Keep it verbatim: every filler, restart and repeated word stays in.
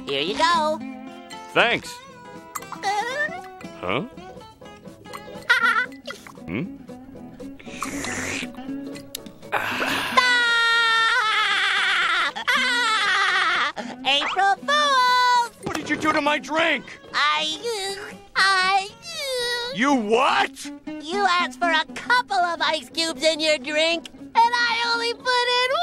Here you go. Thanks. Huh? Hmm? April Fools! What did you do to my drink? I... I... You what? You asked for a couple of ice cubes in your drink, and I only put in